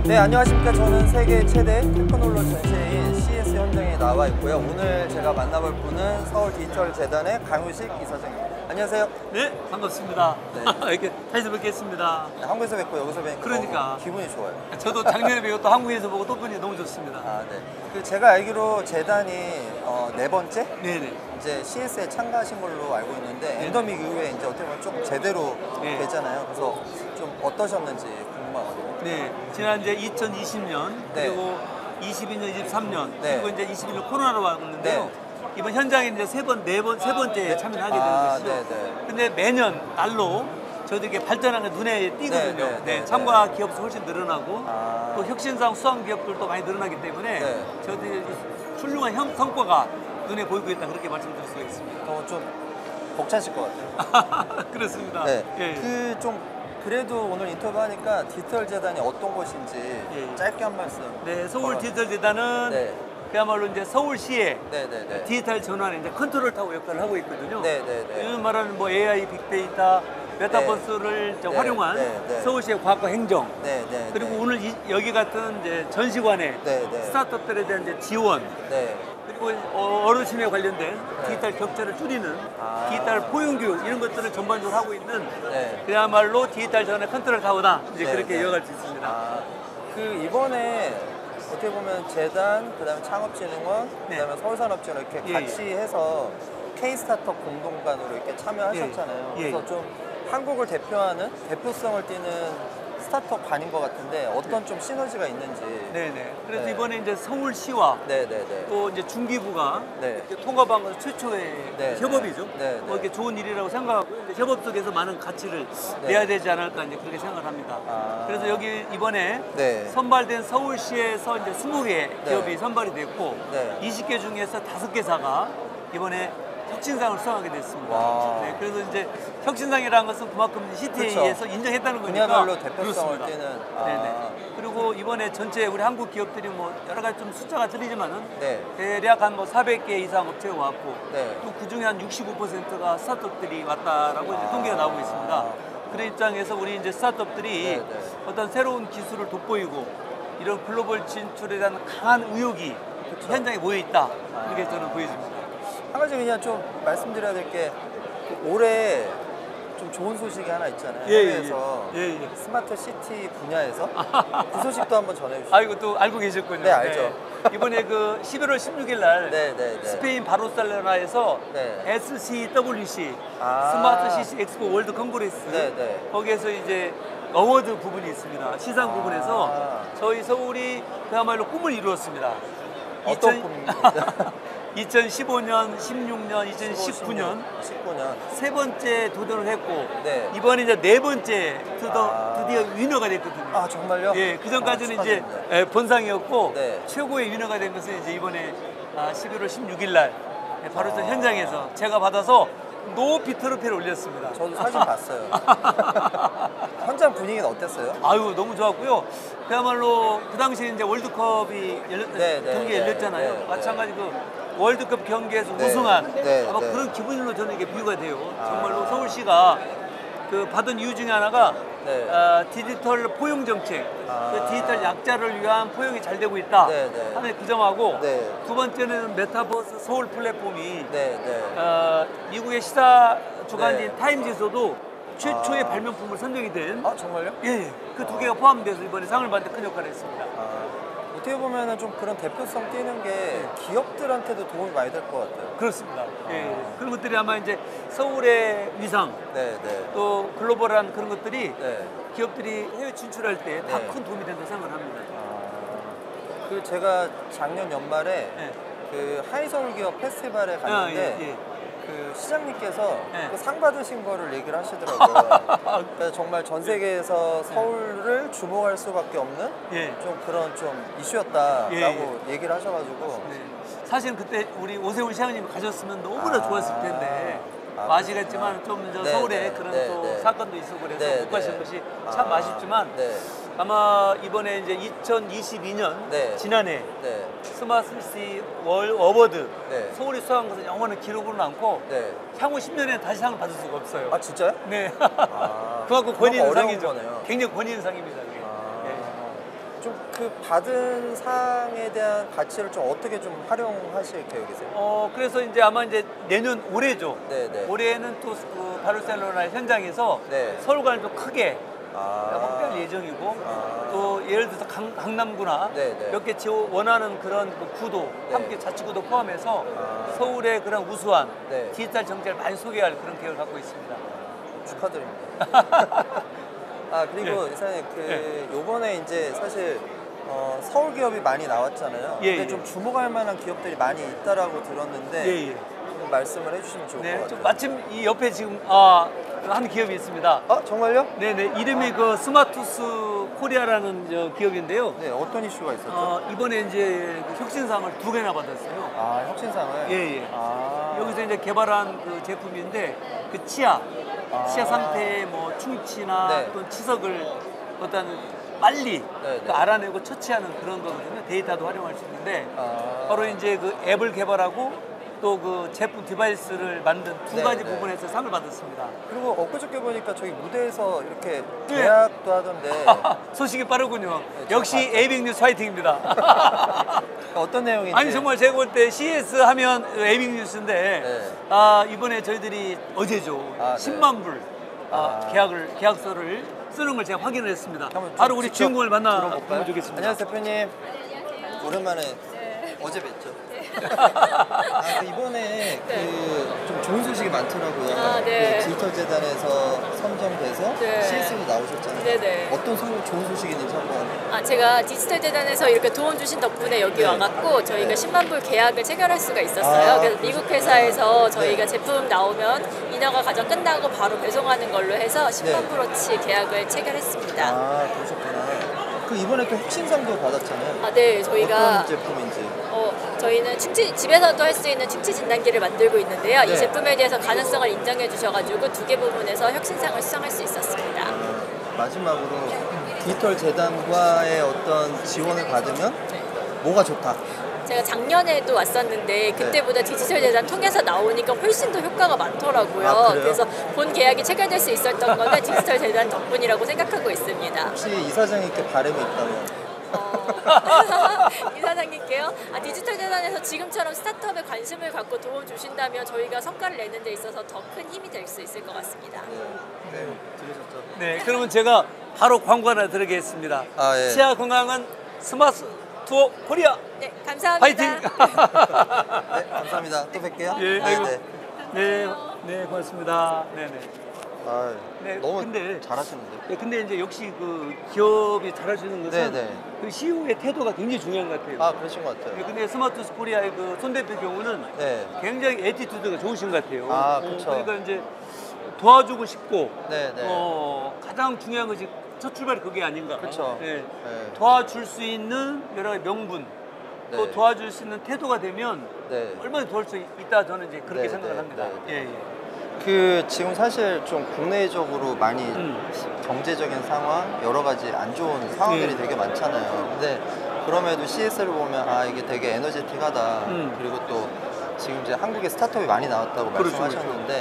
네, 안녕하십니까. 저는 세계 최대 테크놀로지 전시회인 CES 현장에 나와 있고요. 오늘 제가 만나볼 분은 서울 디지털 재단의 강우식 이사장입니다. 안녕하세요. 네, 반갑습니다. 네. 이렇게 다시 뵙겠습니다. 네, 한국에서 뵙고 여기서 뵈니까 그러니까. 너무 기분이 좋아요. 저도 작년에 배웠또 한국에서 보고 또 보니 너무 좋습니다. 아, 네. 그 제가 알기로 재단이 네 번째 네네. 이제 CES에 참가하신 걸로 알고 있는데 네. 엔더믹 이후에 이제 어떻게 보면 좀 제대로 네. 됐잖아요. 그래서 좀 어떠셨는지 궁금하거든요. 네, 지난 이제 2020년 네. 그리고 22년, 23년 네. 그리고 이제 21년 코로나로 왔는데요. 네. 이번 현장에 이제 세 번째 참여를 하게 되는 아, 것이죠. 네네. 근데 매년 날로 저도 이게 발전하는 게 눈에 띄거든요. 네, 네, 네, 참가 기업수 훨씬 늘어나고 아. 또 혁신상 수상 기업들도 많이 늘어나기 때문에 네. 저도 훌륭한 성과가 눈에 보이고 있다 그렇게 말씀드릴 수가 있습니다. 좀 벅차실 것 같아요. 그렇습니다. 네. 예. 그 좀 그래도 오늘 인터뷰하니까 디지털 재단이 어떤 곳인지 예. 짧게 한 말씀. 네, 서울 디지털 재단은 네. 그야말로 이제 서울시의 네네네. 디지털 전환의 이제 컨트롤 타워 역할을 하고 있거든요. 네네네. 요즘 말하는 뭐 AI, 빅데이터, 메타버스를 이제 네. 활용한 네. 서울시의 과학과 행정. 네네. 그리고 오늘 여기 같은 이제 전시관의 네. 스타트업들에 대한 이제 지원. 네. 그리고 어르신에 관련된 디지털 격차를 줄이는 아. 디지털 포용 교육 이런 것들을 전반적으로 하고 있는 네. 그야말로 디지털 전환의 컨트롤 타워다. 이제 네, 그렇게 네. 이어갈 수 있습니다. 아, 그 이번에 어떻게 보면 재단, 그다음에 창업진흥원, 네. 그다음에 서울산업진흥원 이렇게 예, 같이 해서 K-스타트업 공동관으로 이렇게 참여하셨잖아요. 예, 예. 그래서 좀 한국을 대표하는 대표성을 띠는 스타트업 관인 것 같은데 어떤 좀 시너지가 있는지. 네네. 그래서 네. 이번에 이제 서울시와 네네네. 또 이제 중기부가 네. 이렇게 통합한 건 최초의 네, 협업이죠. 네, 뭐 이렇게 좋은 일이라고 생각하고 이제 협업 속에서 많은 가치를 네. 내야 되지 않을까 이제 그렇게 생각을 합니다. 아. 그래서 여기 이번에 네. 선발된 서울시에서 이제 20개 기업이 선발이 됐고 네. 20개 중에서 5개사가 이번에 혁신상을 수상하게 됐습니다. 와. 네, 그래서 이제 혁신상이라는 것은 그만큼 CTA에서 인정했다는 거니까 분야별로 대표성을 그렇습니다. 띠는. 네네. 그리고 이번에 전체 우리 한국 기업들이 뭐 여러 가지 좀 숫자가 틀리지만은 네. 대략 한 뭐 400개 이상 업체가 왔고 네. 또 그중에 한 65%가 스타트업들이 왔다라고 이제 통계가 나오고 있습니다. 그런 입장에서 우리 이제 스타트업들이 네, 네. 어떤 새로운 기술을 돋보이고 이런 글로벌 진출에 대한 강한 의욕이 그쵸. 현장에 모여 있다. 이렇게 저는 보여집니다. 한 가지 그냥 좀 말씀드려야 될 게 올해 좀 좋은 소식이 하나 있잖아요. 해외에서 예. 스마트 시티 분야에서 그 소식도 한번 전해주시죠. 아, 이거 또 알고 계셨군요. 네, 알죠. 이번에 그 11월 16일 날 네. 스페인 바르셀로나에서 네. SCWC 아. 스마트 시티 엑스포 월드 컨그레스 네. 거기에서 이제 어워드 부분이 있습니다. 시상 부분에서 저희 서울이 그야말로 꿈을 이루었습니다. 어떤 꿈입니까? 2015년, 16년, 2019년 19년. 세 번째 도전을 했고 네. 이번에 이제 네 번째 아. 드디어 위너가 됐거든요. 아, 정말요? 예, 그 전까지는 아, 이제 축하드립니다. 본상이었고 네. 최고의 위너가 된 것은 이제 이번에 11월 16일 날 바로 저 아. 현장에서 제가 받아서 높이 트로피를 올렸습니다. 저도 사진 봤어요. 현장 분위기는 어땠어요? 아유, 너무 좋았고요. 그야말로 그 당시에 이제 월드컵이 네, 경기 열렸잖아요. 네. 마찬가지 그 월드컵 경기에서 네. 우승한 네, 아마 네. 그런 기분으로 저는 이게 비유가 돼요. 아. 정말로 서울시가 그 받은 이유 중에 하나가 네. 디지털 포용 정책, 아. 그 디지털 약자를 위한 포용이 잘 되고 있다 네. 하는 그 점하고 네. 두 번째는 메타버스 서울 플랫폼이 네. 미국의 시사 주간지인 네. 타임지에서도 최초의 아. 발명품을 선정이 된 아, 정말요? 예, 그 두 개가 포함돼서 이번에 상을 받는 큰 역할을 했습니다. 어떻게 보면은 좀 그런 대표성 띄는 게 기업들한테도 도움이 많이 될 것 같아요. 그렇습니다. 예, 그런 것들이 아마 이제 서울의 위상 네. 또 글로벌한 그런 것들이 네. 기업들이 해외 진출할 때 다 네. 큰 도움이 된다고 생각을 합니다. 그 제가 작년 연말에 예. 그 하이서울 기업 페스티벌에 갔는데 예. 그 시장님께서 네. 그 상 받으신 거를 얘기를 하시더라고요. 그래서 정말 전 세계에서 서울을 주목할 수밖에 없는 예. 좀 그런 좀 이슈였다라고 예. 얘기를 하셔가지고 네. 사실 그때 우리 오세훈 시장님이 가셨으면 너무나 아. 좋았을 텐데 아, 아시겠지만 좀 저 네, 서울에 네, 그런 네, 또 네. 사건도 있었고 그래서 네, 못 가신 네. 것이 참 아쉽지만 네. 아마 이번에 이제 2022년 네. 지난해 네. 스마트시티 월 어워드 네. 서울이 수상한 것은 영원한 기록으로 남고 네. 향후 10년에 다시 상을 받을 수가 없어요. 아, 진짜요? 네. 아, 그만큼 권위 있는 어려운 상이죠. 거네요. 굉장히 권위 있는 상입니다. 그게. 네. 좀 그 받은 상에 대한 가치를 좀 어떻게 좀 활용하실 계획이세요? 그래서 이제 아마 이제 내년 올해죠. 네네. 올해는 또 그 바르셀로나 현장에서 네. 서울관을 좀 크게 아. 확대할 예정이고 아. 또 예를 들어서 강남구나 네네. 몇 개 원하는 그런 그 구도 네. 함께 자치구도 포함해서 아. 서울의 그런 우수한 네. 디지털 정책을 많이 소개할 그런 계획을 갖고 있습니다. 축하드립니다. 아 그리고 예. 이사님 예. 요번에 이제 사실 서울 기업이 많이 나왔잖아요. 예, 근데 예. 좀 주목할 만한 기업들이 많이 있다라고 들었는데 예, 예. 좀 말씀을 해주시면 좋을 것 네, 같아요. 좀 마침 이 옆에 지금 한 기업이 있습니다. 정말요? 네네, 이름이 그 스마투스 코리아라는 기업인데요. 네, 어떤 이슈가 있었죠? 이번에 이제 그 혁신상을 2개나 받았어요. 아 혁신상을. 예, 예. 아. 여기서 이제 개발한 그 제품인데 그 치아 상태의 뭐 충치나 네. 또는 치석을 어떤 빨리 네, 그 네. 알아내고 처치하는 그런 거거든요. 데이터도 활용할 수 있는데 아. 바로 이제 그 앱을 개발하고 또 그 제품 디바이스를 만든 두 네, 가지 네. 부분에서 상을 받았습니다. 그리고 엊그저께 보니까 저기 무대에서 이렇게 네. 계약도 하던데 소식이 빠르군요. 네, 역시 제가 에이빙 뉴스 화이팅입니다. 어떤 내용인지. 아니 정말 제가 볼 때 CS 하면 에이빙 뉴스인데 네. 이번에 저희들이 어제죠. 네. 10만 불 아. 계약서를 쓰는 걸 제가 확인을 했습니다. 한번 좀 바로 우리 직접 주인공을 들어볼까요? 만나보면 좋겠습니다. 안녕하세요 대표님. 오랜만에 어제 뵀죠. 이번에 그 좀 좋은 소식이 많더라고요. 네. 그 디지털 재단에서 선정돼서 네. CS로 나오셨잖아요. 네네. 어떤 좋은 소식이 있는지 한번. 제가 디지털 재단에서 이렇게 도움 주신 덕분에 여기 네. 와갖고 저희가 네. 10만 불 계약을 체결할 수가 있었어요. 아, 그래서 미국 회사에서 저희가 네. 제품 나오면 인허가 과정 끝나고 바로 배송하는 걸로 해서 10만 네. 불어치 계약을 체결했습니다. 아 그러셨구나. 그 이번에 또 혁신상도 받았잖아요. 네, 저희가 어떤 제품인지. 저희는 집에서도 할 수 있는 충치 진단기를 만들고 있는데요. 네. 이 제품에 대해서 가능성을 인정해 주셔가지고 2개 부분에서 혁신상을 수상할 수 있었습니다. 마지막으로 디지털 재단과의 어떤 지원을 받으면 뭐가 좋다. 제가 작년에도 왔었는데 그때보다 디지털 재단 통해서 나오니까 훨씬 더 효과가 많더라고요. 아, 그래요? 그래서 본 계약이 체결될 수 있었던 거는 디지털 재단 덕분이라고 생각하고 있습니다. 혹시 이사장님께 바람이 있다면? 이사장님께요? 디지털 재단에서 지금처럼 스타트업에 관심을 갖고 도움 주신다면 저희가 성과를 내는 데 있어서 더 큰 힘이 될 수 있을 것 같습니다. 네, 들으셨죠? 네, 그러면 제가 바로 광고 하나 드리겠습니다. 예. 치아 건강은 스마트 투어 코리아 네, 감사합니다. 화이팅! 네, 감사합니다. 또 뵐게요. 예, 네, 아이고. 네. 네, 네, 고맙습니다. 네, 네. 네, 너무 근데- 잘하시는데. 네, 근데 이제 역시 그 기업이 잘하시는 것은 네, 네. 그 CEO의 태도가 굉장히 중요한 것 같아요. 그러신 것 네, 같아요. 근데 스마트 코리아의 그 손 대표 경우는 네. 굉장히 애티튜드가 좋으신 것 같아요. 그쵸. 그러니까 이제 도와주고 싶고 네, 네. 가장 중요한 것이 첫 출발이 그게 아닌가. 그쵸. 네. 네. 도와줄 수 있는 여러 가지 명분, 또 네. 도와줄 수 있는 태도가 되면 네. 얼마나 도울 수 있다 저는 이제 그렇게 네, 생각을 네, 합니다. 네, 네. 예, 예. 지금 사실 좀 국내적으로 많이 경제적인 상황, 여러 가지 안 좋은 상황들이 되게 많잖아요. 근데 그럼에도 CS를 보면 이게 되게 에너제틱하다. 그리고 또 지금 이제 한국에 스타트업이 많이 나왔다고 그렇죠, 말씀하셨는데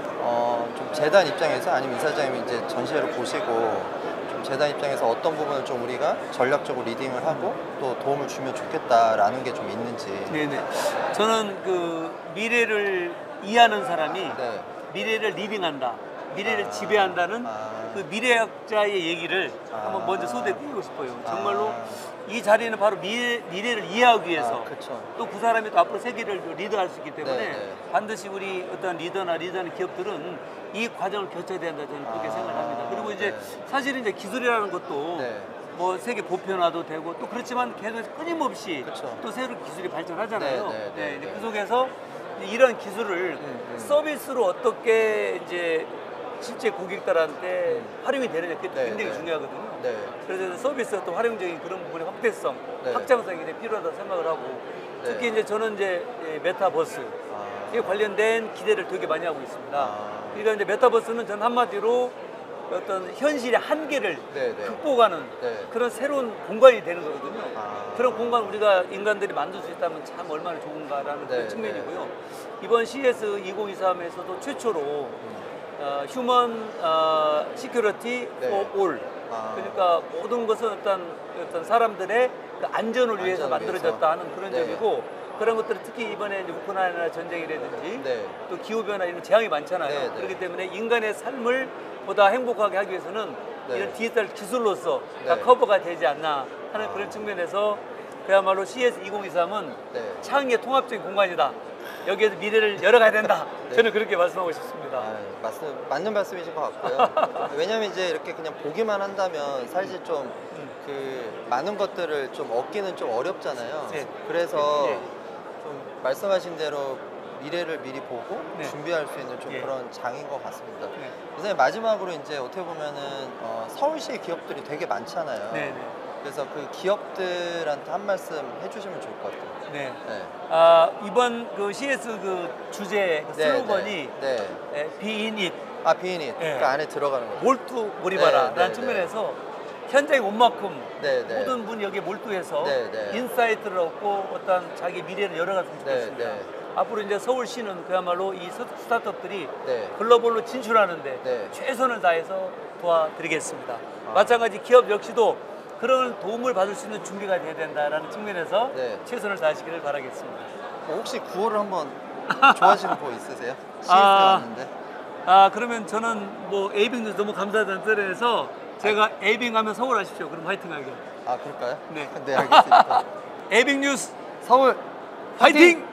좀 재단 입장에서 아니면 이사장님이 이제 전시회를 보시고 좀 재단 입장에서 어떤 부분을 좀 우리가 전략적으로 리딩을 하고 또 도움을 주면 좋겠다라는 게 좀 있는지. 네네. 저는 그 미래를 이해하는 사람이 네. 미래를 리딩한다, 미래를 지배한다는 그 미래학자의 얘기를 한번 먼저 소개해드리고 싶어요. 정말로 이 자리는 바로 미래를 이해하기 위해서 그쵸. 또 그 사람이 또 앞으로 세계를 리드할 수 있기 때문에 네. 반드시 우리 어떤 리더하는 기업들은 이 과정을 거쳐야 된다 저는 그렇게 생각을 합니다. 그리고 이제 네. 사실은 이제 기술이라는 것도 네. 뭐 세계 보편화도 되고 또 그렇지만 계속 끊임없이 그쵸. 또 새로운 기술이 발전하잖아요. 네, 네, 네, 이제 네. 그 속에서 이런 기술을 서비스로 어떻게 이제 실제 고객들한테 활용이 되느냐 그게 네, 굉장히 네. 중요하거든요. 네. 그래서 서비스 어떤 활용적인 그런 부분의 확대성, 네. 확장성이 굉장히 필요하다고 생각을 하고 네. 특히 이제 저는 이제 메타버스 에 관련된 기대를 되게 많이 하고 있습니다. 그러니까 이제 메타버스는 전 한마디로 어떤 현실의 한계를 네, 네. 극복하는 네. 그런 새로운 공간이 되는 거거든요. 아. 그런 공간 우리가 인간들이 만들 수 있다면 참 얼마나 좋은가라는 네, 그런 측면이고요. 이번 CS 2023에서도 최초로 휴먼 시큐리티 네. for all 그러니까 모든 것은 어떤 사람들의 그 안전을 위해서 만들어졌다 하는 그런 네. 점이고 그런 것들은 특히 이번에 이제 우크라이나 전쟁이라든지 네. 또 기후변화 이런 재앙이 많잖아요. 네, 네. 그렇기 때문에 인간의 삶을 보다 행복하게 하기 위해서는 네. 이런 디지털 기술로서 다 네. 커버가 되지 않나 하는 그런 측면에서 그야말로 CS2023은 네. 창의의 통합적인 공간이다. 여기에서 미래를 열어가야 된다. 네. 저는 그렇게 말씀하고 싶습니다. 맞는 말씀이신 것 같고요. 왜냐면 이제 이렇게 그냥 보기만 한다면 사실 좀 그 많은 것들을 좀 얻기는 좀 어렵잖아요. 네. 그래서 네. 좀 말씀하신 대로 미래를 미리 보고 네. 준비할 수 있는 좀 네. 그런 장인 것 같습니다. 네. 그래서 마지막으로 이제 어떻게 보면은 서울시의 기업들이 되게 많잖아요. 네, 네. 그래서 그 기업들한테 한 말씀 해주시면 좋을 것 같아요. 네. 네. 이번 그 CS 그 주제 그 슬로건이 네. 비인잇 비인잇. 네. 그 안에 들어가는 거죠. 몰두 몰입하라 네, 라는 네, 측면에서 현장에 온 만큼 네, 네. 모든 분이 여기에 몰두해서 네, 네. 인사이트를 얻고 어떤 자기 미래를 열어갔으면 좋겠습니다. 네. 앞으로 이제 서울시는 그야말로 이 스타트업들이 네. 글로벌로 진출하는데 네. 최선을 다해서 도와드리겠습니다. 마찬가지 기업 역시도 그런 도움을 받을 수 있는 준비가 돼야 된다라는 측면에서 네. 최선을 다하시기를 바라겠습니다. 혹시 구호를 한번 좋아하시는 거 있으세요? CS가 왔는데. 그러면 저는 뭐 에이빙 뉴스 너무 감사하다는 뜻에서 제가 에이빙 하면 서울 하십시오. 그럼 화이팅하게. 그럴까요? 네. 네, 알겠습니다. 에이빙 뉴스 서울 화이팅!